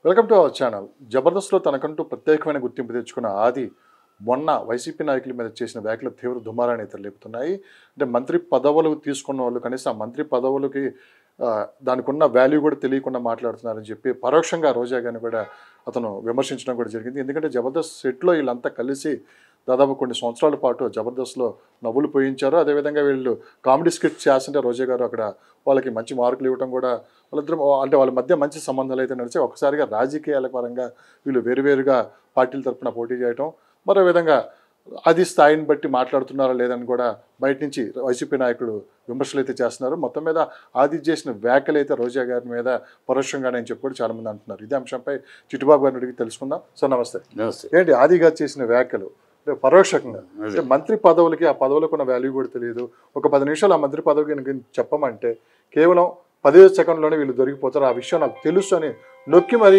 Welcome to our channel. జబర్దస్త్లో తనకంటూ ప్రత్యేకమైన గుర్తింపు తెచ్చుకున్న ఆది మొన్న వైసీపీ నాయకుల మీద చేసిన వ్యాఖ్యలు తీవ్ర దుమారాన్ని తరలిపుతున్నాయి. అంటే మంత్రి పదవులు తీసుకున్న వాళ్ళు కనీసం ఆ మంత్రి పదవులకి దానికి ఉన్న వాల్యూ కూడా తెలియకుండా మాట్లాడుతున్నారని చెప్పి పరోక్షంగా రోజా గారిని కూడా అతను విమర్శించడం కూడా జరిగింది. ఎందుకంటే జబర్దస్త్ సెట్లో వీళ్ళంతా కలిసి దాదాపు కొన్ని సంవత్సరాల పాటు జబర్దస్త్లో నవ్వులు పోయించారు. అదేవిధంగా వీళ్ళు కామెడీ స్కిట్ చేస్తుంటే రోజా గారు అక్కడ వాళ్ళకి మంచి మార్కులు ఇవ్వడం కూడా వాళ్ళిద్దరు అంటే వాళ్ళ మధ్య మంచి సంబంధాలు అయితే నడిచి ఒకసారిగా రాజకీయాల పరంగా వీళ్ళు వేరువేరుగా పార్టీల తరఫున పోటీ చేయడం, మరో విధంగా అది స్థాయిని బట్టి మాట్లాడుతున్నారా లేదని కూడా బయట నుంచి వైసీపీ నాయకులు విమర్శలు అయితే చేస్తున్నారు. మొత్తం మీద ఆది చేసిన వ్యాఖ్యలు అయితే రోజా గారి మీద పరోక్షంగానే అని చెప్పి కూడా చాలామంది అంటున్నారు. ఇదే అంశంపై చిట్టి బాబు గారిని అడిగి తెలుసుకుందాం. సార్ నమస్తే. ఏంటి ఆది గారు చేసిన వ్యాఖ్యలు పరోక్షంగా అంటే మంత్రి పదవులకి ఆ పదవులకు ఉన్న వాల్యూ కూడా తెలియదు. ఒక 10 నిమిషాలు ఆ మంత్రి పదవికి చెప్పమంటే కేవలం 15 సెకండ్లోనే వీళ్ళు దొరికిపోతారు, ఆ విషయం నాకు తెలుసు అని నొక్కి మరి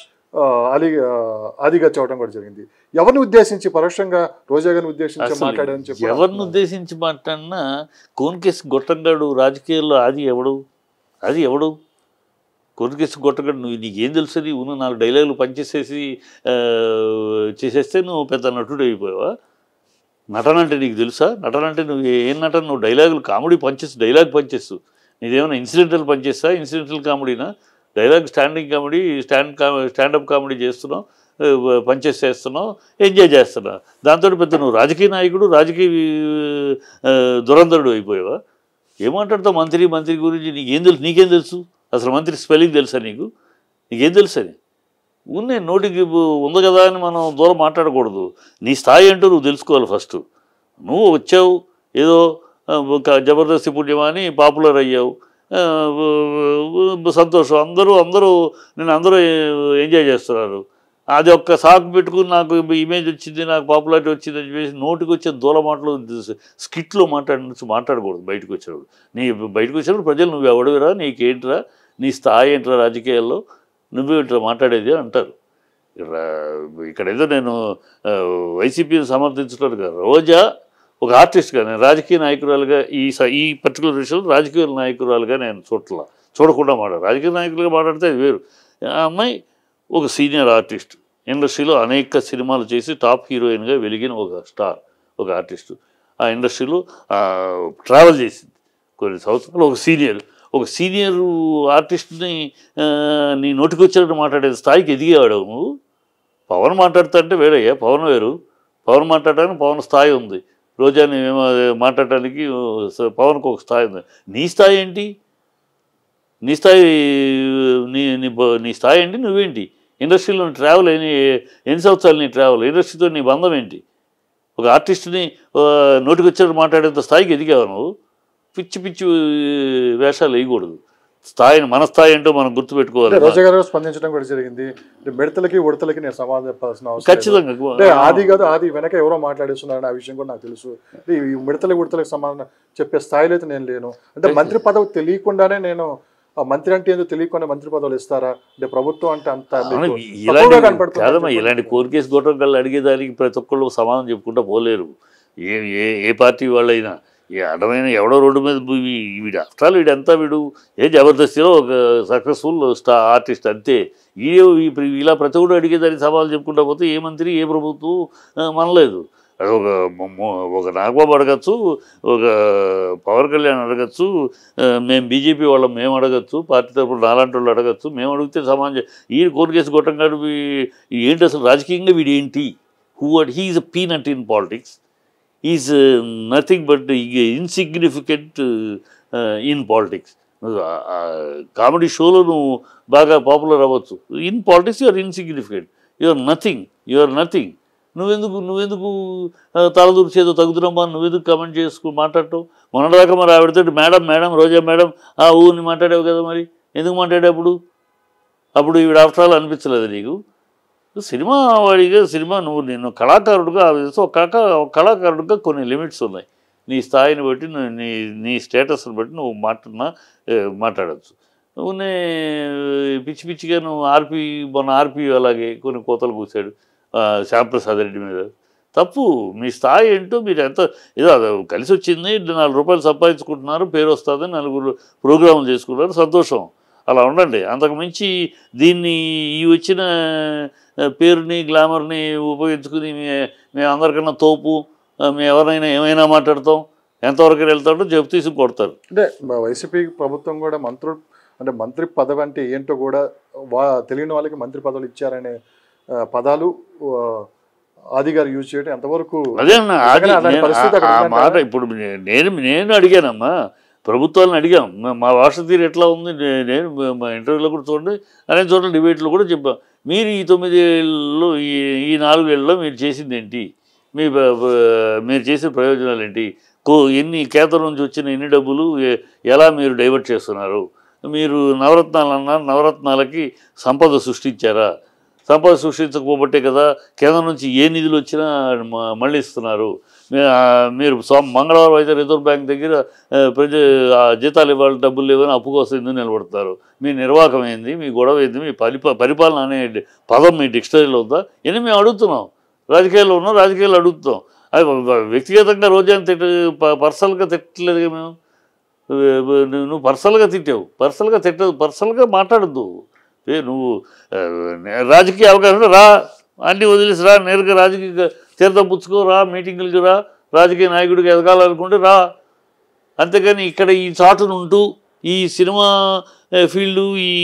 ఆదిగా చెప్పడం కూడా జరిగింది. ఎవరిని ఉద్దేశించి పరోక్షంగా రోజా గారిని ఉద్దేశించి మాట్లాడారని చెప్పి ఎవరిని ఉద్దేశించి మాట్లాడినా కోన్కేసి గొట్టంగాడు రాజకీయాల్లో ఆది ఎవడు కోన్కేసి గొట్టంగాడు నీకేం తెలుస్తుంది? ఉన్న 4 డైలాగులు పనిచేసేసి చేసేస్తే నువ్వు పెద్ద నటుడు అయిపోయావా? నటన అంటే నీకు తెలుసా? నటన అంటే నువ్వు ఏం నటన? నువ్వు డైలాగులు కామెడీ పనిచేస్తు, డైలాగ్ పనిచేస్తు. నీదేమైనా ఇన్సిడెంటల్ పనిచేస్తా? ఇన్సిడెంటల్ కామెడీనా? Dialogue standing comedy, standup comedy చేస్తున్నావు, పనిచేసేస్తున్నావు, ఎంజాయ్ చేస్తున్నావు. దాంతో పెద్ద నువ్వు రాజకీయ నాయకుడు, రాజకీయ దురంధరుడు అయిపోయావా? ఏమాట్లాడతావు మంత్రి గురించి? నీకేం తెలుసు? అసలు మంత్రి స్పెల్లింగ్ తెలుసా నీకేం తెలుసు అని? ఉన్నే నోటికి ఉంది కదా అని మనం దూరం మాట్లాడకూడదు. నీ స్థాయి ఏంటో నువ్వు తెలుసుకోవాలి ఫస్ట్. నువ్వు వచ్చావు ఏదో జబర్దస్తి పుణ్యమా అని పాపులర్ అయ్యావు, సంతోషం. అందరూ అందరూ ఎంజాయ్ చేస్తున్నారు. అది ఒక్క సాకు పెట్టుకుని నాకు ఇమేజ్ వచ్చింది, నాకు పాపులారిటీ వచ్చింది అని చెప్పేసి నోటికి వచ్చే దూల మాటలు స్కిట్లో మాట్లాడకూడదు. బయటకు వచ్చినప్పుడు ప్రజలు నువ్వు ఎవడవిరా, నీకేంట్రా, నీ స్థాయి ఏంట్రా రాజకీయాల్లో, నువ్వేంట్రా మాట్లాడేది అంటారు. ఇక్కడేదో నేను వైసీపీని సమర్థించడం కదా. రోజా ఒక ఆర్టిస్ట్గా, నేను రాజకీయ నాయకురాలుగా ఈ పర్టికులర్ విషయంలో రాజకీయ నాయకురాలుగా నేను చూడకుండా రాజకీయ నాయకులుగా మాట్లాడితే అది వేరు. ఆ అమ్మాయి ఒక సీనియర్ ఆర్టిస్ట్, ఇండస్ట్రీలో అనేక సినిమాలు చేసి టాప్ హీరోయిన్గా వెలిగిన ఒక ఆర్టిస్టు. ఆ ఇండస్ట్రీలో ట్రావెల్ చేసింది కొన్ని సంవత్సరాలు. ఒక సీనియర్ ఆర్టిస్ట్ని నీ నోటికి వచ్చినట్టు మాట్లాడే స్థాయికి ఎదిగేవాడు నువ్వు. పవన్ మాట్లాడుతా అంటే వేరయ్యా, పవన్ వేరు. పవన్ మాట్లాడడానికి పవన్ స్థాయి ఉంది, రోజాని మాట్లాడటానికి పవన్కి ఒక స్థాయి ఉంది. నీ స్థాయి ఏంటి? నీ స్థాయి ఏంటి? నువ్వేంటి? ఇండస్ట్రీలో ట్రావెల్ ఎన్ని సంవత్సరాలు నీ ట్రావెల్? ఇండస్ట్రీతో నీ బంధం ఏంటి? ఒక ఆర్టిస్ట్ని నోటికి వచ్చేటట్టు మాట్లాడేంత స్థాయికి ఎదిగావు నువ్వు. పిచ్చి వేషాలు వేయకూడదు. మన స్థాయి ఏంటో మనం గుర్తుపెట్టుకోవాలి. రోజా గారు స్పందించడం కూడా జరిగింది. మిడతలకి ఉడతలకి నేను సమాధానం చెప్పాల్సిన అవసరం ఖచ్చితంగా. ఆది వెనక ఎవరో మాట్లాడేస్తున్నారని ఆ విషయం కూడా నాకు తెలుసు. ఈ మిడతలకి ఉడతలకి సమాధానం చెప్పే స్థాయిలో అయితే నేను లేను. అంటే మంత్రి పదవి తెలియకుండానే నేను మంత్రి అంటే ఏదో తెలియకుండా మంత్రి పదవులు ఇస్తారా? అంటే ప్రభుత్వం అంటే అంత కాదమ్మా. ఇలాంటి కోరికేసి గొట్టం అడిగేదానికి ప్రతి ఒక్కళ్ళు సమాధానం చెప్పుకుంటా పోలేరు. ఏ పార్టీ వాళ్ళైనా అడమైన ఎవడో రోడ్డు మీద వీడు ఆఫ్టర్ వీడంతా వీడు జబర్దస్తిలో ఒక సక్సెస్ఫుల్ ఆర్టిస్ట్ అంతే. ఇలా ప్రతి ఒక్కరు అడిగేదానికి సవాళ్ళు చెప్పుకుంటా పోతే ఏ మంత్రి ఏ ప్రభుత్వం మనలేదు. అది ఒక నాగబాబు అడగచ్చు, ఒక పవన్ కళ్యాణ్ అడగచ్చు, మేము బీజేపీ వాళ్ళం మేము అడగచ్చు, పార్టీ తరఫున నాలాంటి వాళ్ళు అడగచ్చు. మేము అడిగితే సమాజం ఈయన కోరికేసి గొట్టం కాదు ఏంటి అసలు రాజకీయంగా వీడు ఏంటి? He is a peanut in politics. Is nothing but insignificant in politics. Comedy షోలో నువ్వు బాగా పాపులర్ అవ్వచ్చు, in politics you are insignificant, you are nothing. నువ్వెందుకు తలదూర్చేదో తగ్గుతున్నామా? నువ్వెందుకు కమెంట్ మాట్లాడటం? మొన్నదాకా మరి ఆవిడతో మేడం రోజా మేడం ఊరిని మాట్లాడావు కదా, మరి ఎందుకు మాట్లాడేప్పుడు? అప్పుడు ఈవిడ ఆఫ్టర్ ఆల్ అనిపించలేదు నీకు? సినిమా వాడిగా నిన్ను కళాకారుడుగా ఒక కళాకారుడుగా కొన్ని లిమిట్స్ ఉన్నాయి. నీ స్థాయిని బట్టి నీ స్టేటస్ని బట్టి నువ్వు మాట్లాడచ్చు. నువ్వునే పిచ్చిగా నువ్వు మొన్న ఆర్పి అలాగే కొన్ని కోతలు కూసాడు శ్యాంప్రసాద్ రెడ్డి మీద. తప్పు. మీ స్థాయి ఏంటో మీరు ఏదో కలిసి వచ్చింది, 4 రూపాయలు సంపాదించుకుంటున్నారు, పేరు వస్తుందని 4 ప్రోగ్రాములు చేసుకున్నారు, సంతోషం. అలా ఉండండి. అంతకు మించి దీన్ని ఈ వచ్చిన పేరుని గ్లామర్ని ఉపయోగించుకుని మేము అందరికన్నా తోపు, మేము ఎవరినైనా ఏమైనా మాట్లాడతాం, ఎంతవరకు వెళ్తాడో చెప్పు తీసుకు కొడతారు. అంటే వైసీపీ ప్రభుత్వం కూడా అంటే మంత్రి పదవి అంటే ఏంటో కూడా తెలియని వాళ్ళకి మంత్రి పదవులు ఇచ్చారనే పదాలు ఆది గారు యూజ్ చేయడం ఎంతవరకు అదే అన్న ఆ మాట ఇప్పుడు నేను అడిగానమ్మా, ప్రభుత్వాలను అడిగాం మా భాష తీరు ఎట్లా ఉంది. నేను మా ఇంటర్వ్యూలో కూడా చూడండి, అనేక చోట్ల డిబేట్లో కూడా చెప్పాం. మీరు ఈ 9 ఏళ్ళలో ఈ 4 ఏళ్ళలో మీరు చేసింది ఏంటి, మీరు చేసే ప్రయోజనాలు ఏంటి, ఎన్ని కేంద్రం నుంచి వచ్చిన ఎన్ని డబ్బులు ఎలా మీరు డైవర్ట్ చేస్తున్నారు, మీరు నవరత్నాలు అన్నారు, నవరత్నాలకి సంపద సృష్టించారా, సంపద సృష్టించకపోబట్టే కదా కేంద్రం నుంచి ఏ నిధులు వచ్చినా మళ్ళీ ఇస్తున్నారు. మీరు మంగళవారం అయితే రిజర్వ్ బ్యాంక్ దగ్గర జీతాలు ఇవ్వాలి డబ్బులు లేవని అప్పు కోసం ఎందుకు నిలబడతారు, మీ నిర్వాహకం ఏంది, మీ గొడవ ఏంది, మీ పరిపాలన అనే పదం మీ డిక్షనరీలో ఉందా, ఇవన్నీ మేము అడుగుతున్నాం. రాజకీయాల్లో ఉన్నాం, రాజకీయాలు అడుగుతాం. అది వ్యక్తిగతంగా రోజాని పర్సనల్గా తిట్టలేదుగా మేము. నువ్వు పర్సనల్గా తిట్టావు, పర్సనల్గా మాట్లాడద్దు. నువ్వు రాజకీయ అవకాశం రా, అన్నీ వదిలేసి రా, నేరుగా రాజకీయ తీర్థం పుచ్చుకో, రా మీటింగులకి రా, రాజకీయ నాయకుడికి ఎదగాలనుకుంటే రా. అంతేగాని ఇక్కడ ఈ చాటునుంటూ ఈ సినిమా ఫీల్డు ఈ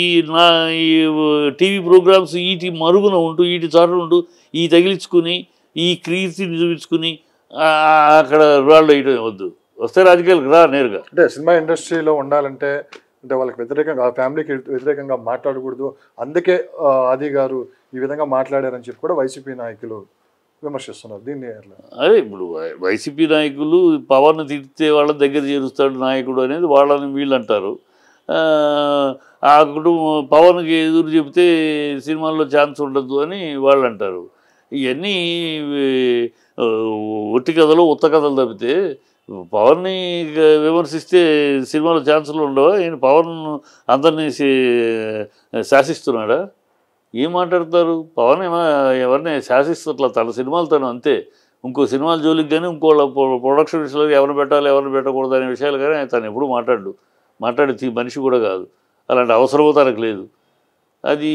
టీవీ ప్రోగ్రామ్స్ వీటి మరుగున ఉంటూ వీటి చాటున ఉంటూ ఈ తగిలించుకుని ఈ కీర్తిని చూపించుకుని అక్కడ రాళ్ళు వేయడం వద్దు. వస్తే రాజకీయాలకు రా నేరుగా. అంటే సినిమా ఇండస్ట్రీలో ఉండాలంటే అంటే వాళ్ళకి వ్యతిరేకంగా ఫ్యామిలీకి వ్యతిరేకంగా మాట్లాడకూడదు, అందుకే ఆది గారు ఈ విధంగా మాట్లాడారని చెప్పి కూడా వైసీపీ నాయకులు విమర్శిస్తున్నారు. దీన్ని అదే ఇప్పుడు వైసీపీ నాయకులు పవన్ తిడితే వాళ్ళ దగ్గర చేరుస్తాడు నాయకుడు అనేది వాళ్ళని వీళ్ళు అంటారు. ఆ కుటుంబం పవన్కి ఎదురు చెబితే సినిమాల్లో ఛాన్స్ ఉండదు అని వాళ్ళు అంటారు. ఇవన్నీ ఒట్టి కథలు ఉత్త కథలు తప్పితే పవన్ని విమర్శిస్తే సినిమాలో ఛాన్సులు ఉండవా? ఈయన పవన్ అందరినీ శాసిస్తున్నాడా? ఏం మాట్లాడతారు? పవన్ ఎవరిని శాసిస్తట్లా, తన సినిమాలతోనే అంతే. ఇంకో సినిమాల జోలికి కానీ ఇంకోళ్ళ ప్రొడక్షన్ విషయంలో ఎవరిని పెట్టాలి ఎవరిని పెట్టకూడదు అనే విషయాలు కానీ తను ఎప్పుడు మాట్లాడే మనిషి కూడా కాదు. అలాంటి అవసరమో తనకు లేదు. అది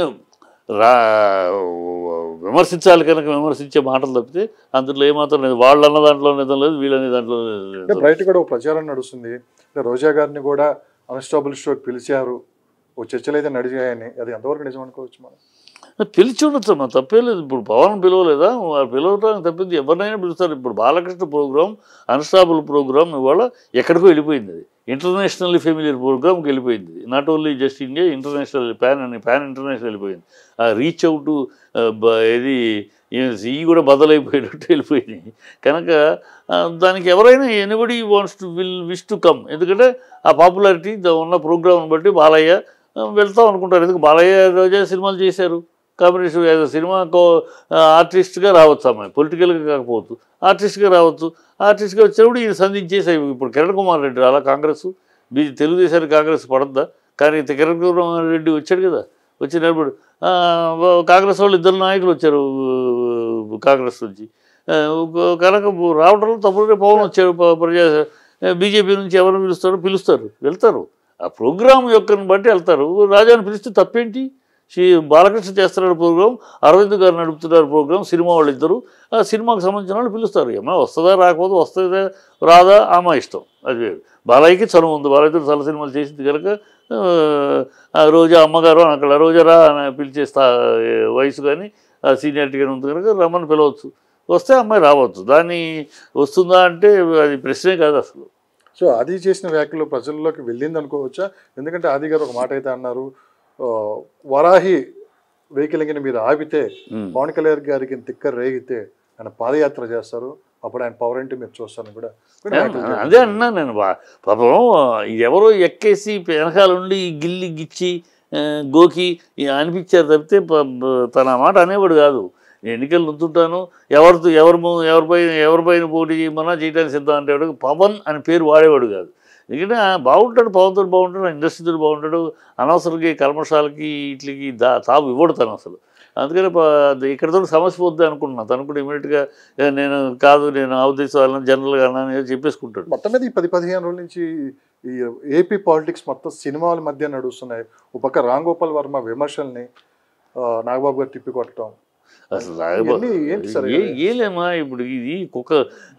విమర్శించాలి కనుక విమర్శించే మాటలు తప్పితే అందులో ఏమాత్రం లేదు. వాళ్ళు అన్న దాంట్లో నిజం లేదు, వీళ్ళనే దాంట్లో లేదు. బయట కూడా ఒక ప్రచారం నడుస్తుంది, రోజా గారిని కూడా అన్స్టాబుల్ షోకి పిలిచారు, ఓ చర్చలు అయితే నడిచాయని. అది ఎంతవరకు నిజం అనుకోవచ్చు మనం? పిలిచి ఉండొచ్చు, మనం తప్పేలేదు. ఇప్పుడు పవన్ పిలవలేదా? పిలవటానికి తప్పింది ఎవరినైనా పిలుస్తారు. ఇప్పుడు బాలకృష్ణ ప్రోగ్రామ్ అన్స్టాబుల్ ప్రోగ్రామ్ ఇవాళ ఎక్కడికో వెళ్ళిపోయింది. అది ఇంటర్నేషనల్లీ ఫెమిలియర్ ప్రోగ్రామ్కి వెళ్ళిపోయింది. Not only just India, international pan international వెళ్ళిపోయింది. ఆ రీచ్ అవుట్ ఇది కూడా బదలైపోయేటట్టు వెళ్ళిపోయినాయి. కనుక దానికి ఎవరైనా anybody wants to wish to come. ఎందుకంటే ఆ పాపులారిటీ ఉన్న ప్రోగ్రామ్ని బట్టి బాలయ్య వెళ్తాం అనుకుంటారు. ఎందుకు బాలయ్య రోజా సినిమాలు చేశారు, కాంబినేషన్ యాజ్ సినిమా ఆర్టిస్ట్గా రావచ్చు, అమ్మాయి పొలిటికల్గా కాకపోవచ్చు, ఆర్టిస్ట్గా రావచ్చు. ఆర్టిస్ట్గా వచ్చినప్పుడు ఈయన సంధించేసాయి. ఇప్పుడు కిరణ్ కుమార్ రెడ్డి రాలా కాంగ్రెస్, తెలుగుదేశానికి కాంగ్రెస్ పడద్దా? కానీ కిరణ్ కుమార్ రెడ్డి వచ్చాడు కదా, వచ్చినప్పుడు కాంగ్రెస్ వాళ్ళు 2 నాయకులు వచ్చారు కాంగ్రెస్ నుంచి. కనుక రావడంలో తప్పుడే పవన్ వచ్చారు. బీజేపీ నుంచి ఎవరు పిలుస్తారు వెళ్తారు. ఆ ప్రోగ్రాం యొక్కని బట్టి వెళ్తారు. రాజాని పిలిస్తే తప్పేంటి? బాలకృష్ణ చేస్తున్నారు ప్రోగ్రాం, అరవింద్ గారు నడుపుతున్నారు ప్రోగ్రాం, సినిమా వాళ్ళు ఇద్దరు. ఆ సినిమాకి సంబంధించిన వాళ్ళు పిలుస్తారు. ఏమన్నా వస్తుందా రాకపోతే వస్తుందా రాదా ఆమె ఇష్టం, అది వేరు. బాలయ్యకి చనువు ఉంది, బాలయ్యతో చాలా సినిమాలు చేసింది కనుక రోజా అమ్మగారు అక్కడ రోజారా అని పిలిచే వయసు కానీ సీనియారిటీ కానీ ఉంది కనుక రమ్మని పిలవచ్చు. వస్తే అమ్మాయి రావచ్చు. దాన్ని వస్తుందా అంటే అది ప్రశ్నే కాదు అసలు. సో ఆది చేసిన వ్యాఖ్యలు ప్రజల్లోకి వెళ్ళింది అనుకోవచ్చా? ఎందుకంటే ఆది గారు ఒక మాట అయితే అన్నారు, వరాహి వెహికల్ మీరు ఆపితే పవన్ కళ్యాణ్ గారికి తిక్కర రేగితే ఆయన పాదయాత్ర చేస్తారు, అప్పుడు ఆయన పవర్ ఏంటి మీరు చూస్తాను కూడా. అదే అన్నా నేను. పాపం ఎవరో ఎక్కేసి వెనకాల ఉండి గిల్లి గిచ్చి గోకి అనిపించారు తప్పితే తన మాట అనేవాడు కాదు. ఎన్నికలు నుంచుంటాను, ఎవరిపైన పోటీ చేయమన్నా చేయడానికి సిద్ధం అంటేవాడు. పవన్ అని పేరు వాడేవాడు కాదు. ఎందుకంటే బాగుంటాడు, పవన్తో బాగుంటాడు, ఇండస్ట్రీతో బాగుంటాడు. అనవసరంగా కల్మషాలకి వీటికి తావు ఇవ్వడు తను అసలు. అందుకని ఇక్కడతో సమస్య పోద్ది అనుకుంటున్నాను. తను కూడా ఇమీడియట్గా నేను ఆ ఉద్దేశం జనరల్గా అన్నా చెప్పేసుకుంటాడు. మొత్తం మీద ఈ 10-15 రోజుల నుంచి ఈ ఏపీ పాలిటిక్స్ మొత్తం సినిమాల మధ్య నడుస్తున్నాయి. ఒక పక్క రామ్ గోపాల్ వర్మ విమర్శల్ని నాగబాబు గారు తిప్పికొట్టడం, అసలు రాయబాబు ఏంటి సార్? ఏలేమా ఇప్పుడు ఇది ఒక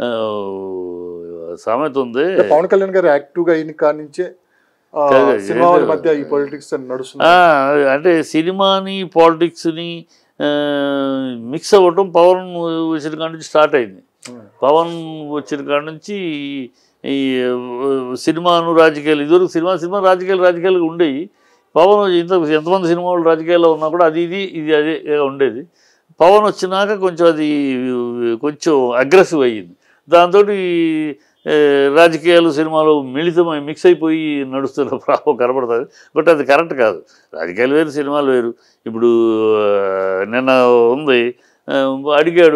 సామెత ఉంది. పవన్ కళ్యాణ్ గారు యాక్టివ్గా అయిన కాడి నుంచే సినిమాల మధ్య ఈ పాలిటిక్స్ నడుస్తుంది. అంటే సినిమాని పాలిటిక్స్ని మిక్స్ అవ్వటం పవన్ వచ్చిన కాడ నుంచి స్టార్ట్ అయింది. పవన్ వచ్చిన కాడ నుంచి ఈ సినిమాను రాజకీయాలు, ఇదివరకు సినిమా రాజకీయాలుగా ఉండేవి. పవన్ ఎంతమంది సినిమా వాళ్ళు రాజకీయాల్లో ఉన్నా కూడా అది అదే ఉండేది. పవన్ వచ్చినాక కొంచెం అది కొంచెం అగ్రెసివ్ అయ్యింది. దాంతో రాజకీయాలు సినిమాలు మిక్స్ అయిపోయి నడుస్తున్న ప్రాబ్లం కనబడుతుంది. బట్ అది కరెక్ట్ కాదు. రాజకీయాలు వేరు, సినిమాలు వేరు. ఇప్పుడు నిన్న ఉంది, అడిగాడు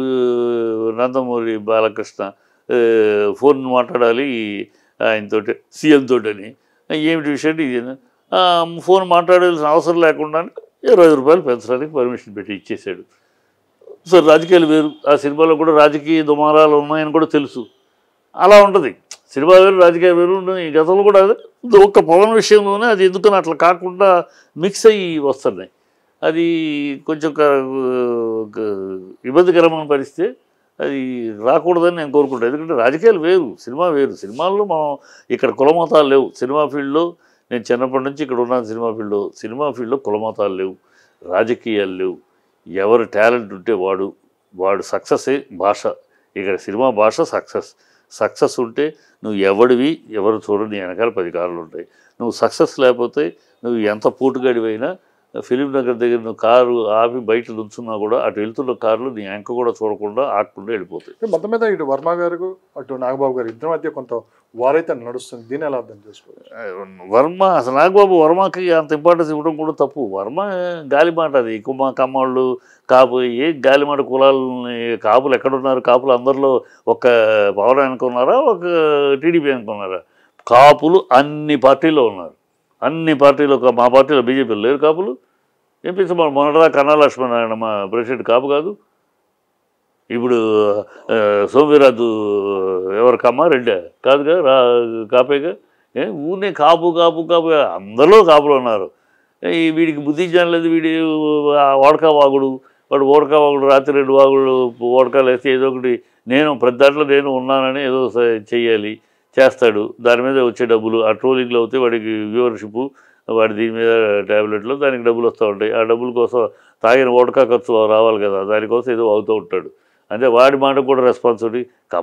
నందమూరి బాలకృష్ణ ఫోన్ మాట్లాడాలి ఆయనతోటి, సీఎం తోటని. ఏమిటి విషయం ఇది? ఫోన్ మాట్లాడాల్సిన అవసరం లేకుండా 20 రూపాయలు పెంచడానికి పర్మిషన్ పెట్టి ఇచ్చేసాడు. సో రాజకీయాలు వేరు, ఆ సినిమాలో కూడా రాజకీయ దుమారాలు ఉన్నాయని కూడా తెలుసు. అలా ఉంటుంది. సినిమా వేరు, రాజకీయ వేరు. ఈ గతంలో కూడా ఒక్క పవన్ విషయంలోనే అది ఎందుకని అట్లా కాకుండా మిక్స్ అయ్యి వస్తున్నాయి. అది కొంచెం ఇబ్బందికరమైన పరిస్థితి. అది రాకూడదని నేను కోరుకుంటాను. ఎందుకంటే రాజకీయాలు వేరు, సినిమా వేరు. సినిమాల్లో మనం ఇక్కడ కులమతాలు లేవు. సినిమా ఫీల్డ్లో నేను చిన్నప్పటి నుంచి ఇక్కడ ఉన్నాను. సినిమా ఫీల్డ్లో కులమతాలు లేవు, రాజకీయాలు లేవు. ఎవరు టాలెంట్ ఉంటే వాడు సక్సెస్ భాష. ఇక్కడ సినిమా భాష సక్సెస్ ఉంటే నువ్వు ఎవరు చూడని వెనకాల 10 కార్లు ఉంటాయి. నువ్వు సక్సెస్ లేకపోతే నువ్వు ఎంత పోటుగాడివైనా ఫిలిం నగర్ దగ్గర నువ్వు కారు ఆపి బయట నుంచున్నా కూడా అటు వెళ్తున్న కార్లు నీ వెంక కూడా చూడకుండా ఆకుండా వెళ్ళిపోతాయి. మొత్తం మీద ఇటు వర్మ గారు అటు నాగబాబు గారు ఇద్దరి మధ్య కొంత వారైతే నడుస్తుంది. దీన్ని ఎలా అర్థం చేసుకోవాలి? అసలు నాగబాబు వర్మకి అంత ఇంపార్టెన్స్ ఇవ్వడం కూడా తప్పు. వర్మ గాలిమాట. అది కమ్మవాళ్ళు కాపు గాలిమాట కులాలని. కాపులు ఎక్కడున్నారు? కాపులు అందరిలో ఒక పవన్ అనుకున్నారా, ఒక టీడీపీ అనుకున్నారా? కాపులు అన్ని పార్టీల్లో ఉన్నారు. అన్ని పార్టీలు. మా పార్టీలో బీజేపీలో లేరు కాపులు. ఏం పిలిచి మొన్నటిదా కన్నా లక్ష్మణ్ మా ప్రెసిడెంట్ కాపు కాదు. ఇప్పుడు సోమవీరాజు ఎవరు కమ్మ రెడ్డి కాదుగా, కాపేగా. ఊరినే కాపు అందరిలో కాపులు ఉన్నారు. వీడికి బుద్ధి లేదు. వీడి వాడు ఓడకా వాగుడు రాత్రి 2 వాగుడు ఓడకాలు వేస్తే ఏదో ఒకటి ప్రతి దాంట్లో నేను ఉన్నానని ఏదో చెయ్యాలి, చేస్తాడు. దాని మీద వచ్చే డబ్బులు ఆ ట్రోలింగ్లో అవుతే వాడికి వ్యూవర్షిప్, వాడి దీని మీద ట్యాబ్లెట్లో దానికి డబ్బులు వస్తూ ఉంటాయి. ఆ డబ్బుల కోసం తాగిన ఓడకా ఖర్చు రావాలి కదా, దానికోసం ఏదో అవుతూ ఉంటాడు. అంటే వాడి మాటకు కూడా రెస్పాన్సిబిలిటీ.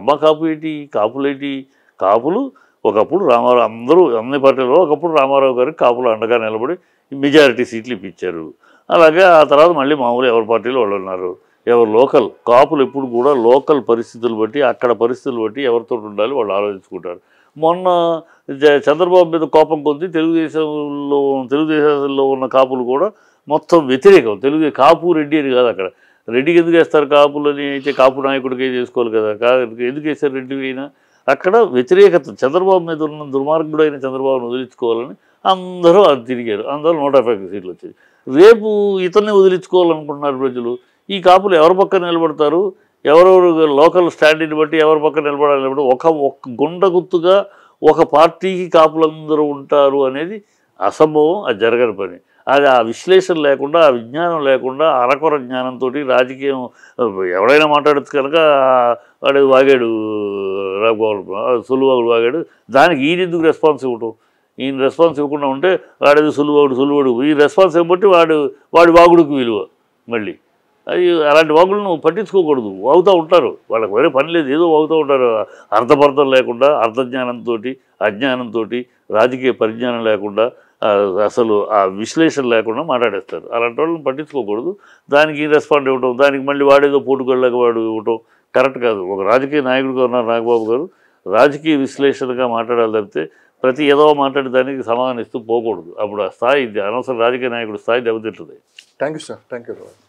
కాపులు ఒకప్పుడు రామారావు, అన్ని పార్టీలలో ఒకప్పుడు రామారావు గారికి కాపులు అండగా నిలబడి మెజారిటీ సీట్లు ఇప్పించారు. అలాగే ఆ తర్వాత మళ్ళీ మామూలు ఎవరి పార్టీలో వాళ్ళు ఉన్నారు. ఎవరు లోకల్ కాపులు ఎప్పుడు కూడా లోకల్ పరిస్థితులు బట్టి, అక్కడ పరిస్థితులు బట్టి ఎవరితో ఉండాలి వాళ్ళు ఆలోచించుకుంటారు. మొన్న చంద్రబాబు మీద కోపం కొద్ది తెలుగుదేశంలో ఉన్న కాపులు కూడా మొత్తం వ్యతిరేకం. కాపు రెడ్డి అని కాదు. అక్కడ రెడ్డికి ఎందుకు వేస్తారు కాపులని? అయితే కాపు నాయకుడికే చేసుకోవాలి కదా. ఎందుకు వేస్తారు రెడ్డి అయినా? అక్కడ వ్యతిరేకత. చంద్రబాబు మీద ఉన్న దుర్మార్గుడు అయిన చంద్రబాబును వదిలించుకోవాలని అందరూ అది తిరిగారు. అందులో 150 సీట్లు వచ్చాయి. రేపు ఇతన్ని వదిలించుకోవాలనుకుంటున్నారు ప్రజలు. ఈ కాపులు ఎవరి పక్కన నిలబడతారు? ఎవరెవరు లోకల్ స్టాండర్డ్ని బట్టి ఎవరి పక్కన నిలబడాలి? ఒక గుండగుత్తుగా ఒక పార్టీకి కాపులందరూ ఉంటారు అనేది అసంభవం. అది జరగని పని. అది ఆ విశ్లేషణ లేకుండా, ఆ విజ్ఞానం లేకుండా, అరకొర జ్ఞానంతో రాజకీయం ఎవడైనా మాట్లాడచ్చు కనుక వాడు వాగాడు, సులువాగుడు వాగాడు. దానికి ఈయన ఎందుకు రెస్పాన్స్ ఇవ్వటం? ఈయన రెస్పాన్స్ ఇవ్వకుండా ఉంటే వాడేది సులువాడు ఈ రెస్పాన్స్ ఇవ్వబట్టి వాడి వాగుడికి విలువ. మళ్ళీ అది అలాంటి వాగులను పట్టించుకోకూడదు. వాగుతూ ఉంటారు, వాళ్ళకి వేరే పని లేదు, ఏదో వాగుతూ ఉంటారు. అర్థపర్థం లేకుండా, అర్థజ్ఞానంతో, అజ్ఞానంతో, రాజకీయ పరిజ్ఞానం లేకుండా, అసలు ఆ విశ్లేషణ లేకుండా మాట్లాడేస్తారు. అలాంటి వాళ్ళని పట్టించుకోకూడదు. దానికి రెస్పాండ్ ఇవ్వటం, దానికి మళ్ళీ వాడేదో పోటుకోళ్ళగా వాడు ఇవ్వటం కరెక్ట్ కాదు. ఒక రాజకీయ నాయకుడిగా ఉన్నారు నాగబాబు గారు. రాజకీయ విశ్లేషణగా మాట్లాడాలి తప్పితే ప్రతి ఏదో మాట్లాడే దానికి సమాధానం ఇస్తూ పోకూడదు. అప్పుడు ఆ స్థాయి అనవసరం రాజకీయ నాయకుడు స్థాయి దెబ్బతింటుంది. Thank you sir. Thank you.